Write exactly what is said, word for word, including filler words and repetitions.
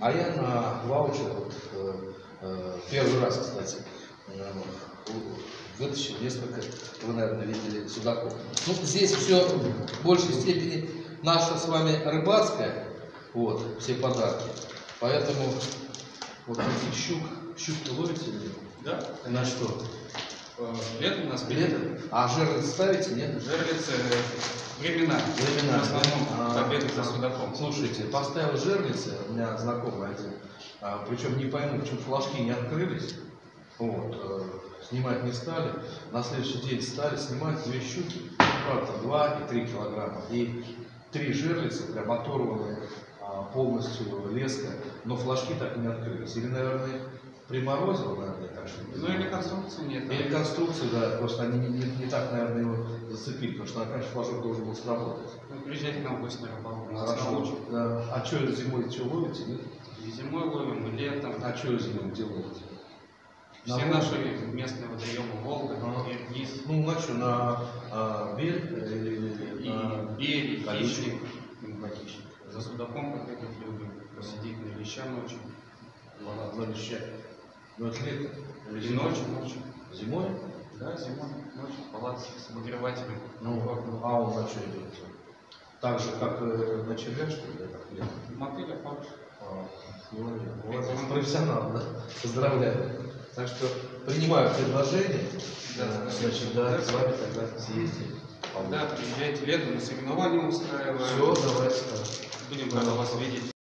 А я на ваучер, вот, э, э, первый раз, кстати, э, вытащил несколько, вы, наверное, видели, судаков. Ну, здесь все в большей степени наша с вами рыбацкая, вот, все подарки. Поэтому вот эти щук, щук-то ловите или нет? Да. На что? Летом у нас Билеты? А жерлицы ставите, нет? Жерлицы времена. Времена. В основном А, победы за судаком. Слушайте, поставил жерлицы, у меня знакомый один, а, причем не пойму, почему флажки не открылись, вот, э, снимать не стали, на следующий день стали снимать две щуки, правда, два и три килограмма, и три жерлицы, прям оторванные а, полностью леска, но флажки так и не открылись. Или, наверное, приморозило, наверное, так что. Ну или конструкции нет. Или конструкции, да, просто они не, не, не так, наверное, его зацепили, потому что, конечно, флажок должен был сработать. Ну, приезжайте к нам в гости на рыбалку. У нас Хорошо. научат. Да. А что зимой, что ловите, нет? И зимой ловим, и летом. А что зимой где ловите? Все На наши местные водоемы Волга, Ага. Иргиз, Ну, на что, на а, бель или и на Бери, колючку? Хищник. На хищник. За судаком походить любим, посидеть на леща ночью. На, на леща. Ну, это лето. Или И зимой? ночью, ночью. Зимой? Да, зимой, ночью, в палатке с обогревателем. Ну, а он на что идет? Так же, как э, на червя, что ли? Как лето? Мотыля, фарш. А, ну, у вас профессионал, да? Поздравляю. Так что принимаю предложение. Да, Э, спасибо. Значит, да, с вами тогда съездим. Да, приезжайте летом, на соревнования устраиваем. Все, давайте. Да. Будем рады вас видеть.